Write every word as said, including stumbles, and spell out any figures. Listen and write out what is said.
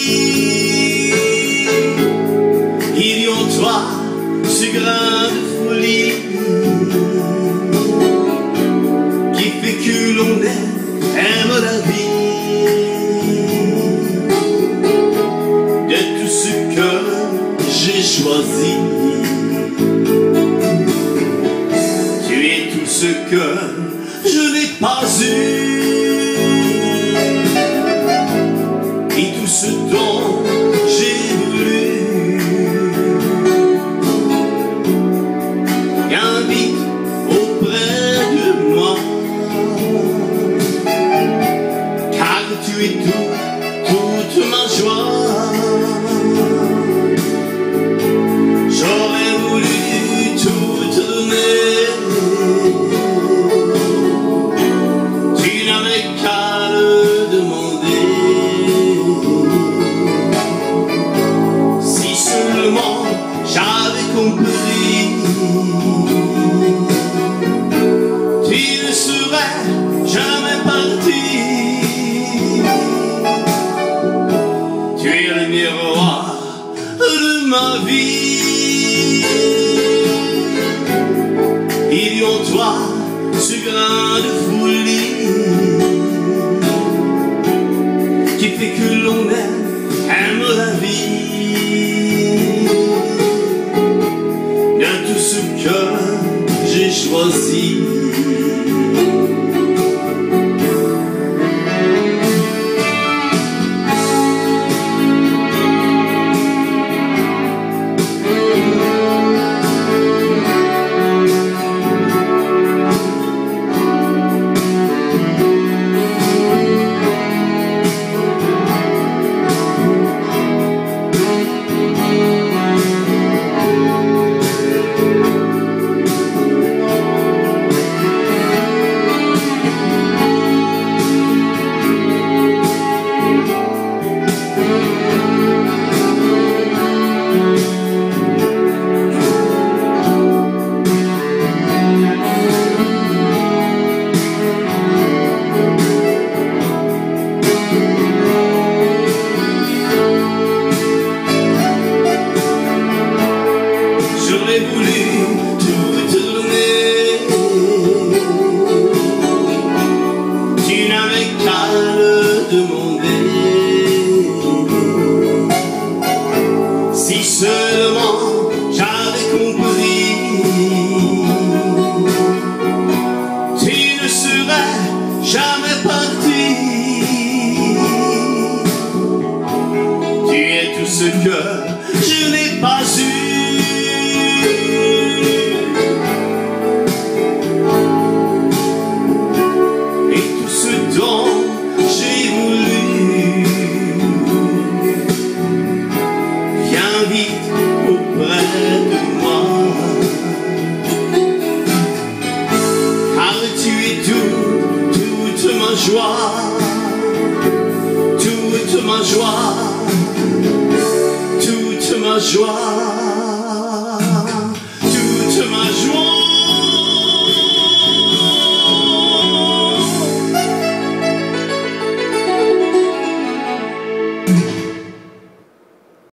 Il y a en toi ce grain de folie qui fait que l'on aime la vie. De tout ce que j'ai choisi, tu es tout ce que je n'ai pas eu, et tout ce dont j'ai voulu. Invite auprès de moi, car tu es tout, toute ma joie. J'aurais voulu tout te donner, tu n'avais qu'à le demander. Si seulement j'avais compris, tu ne serais jamais parti. Tu es le miroir de ma vie. Il y a en toi ce grain de folie qui fait que l'on aime, aime la vie. De tout ce que j'ai choisi, j'aurais voulu tout te donner, tu n'avais qu'à le demander. Si seulement j'avais compris, tu ne serais jamais parti. Tu es tout ce que je n'ai pas eu, et tout ce dont j'ai voulu. Viens vite auprès de moi, car tu es tout, toute ma joie, toute ma joie, toute ma joie, toute ma joie.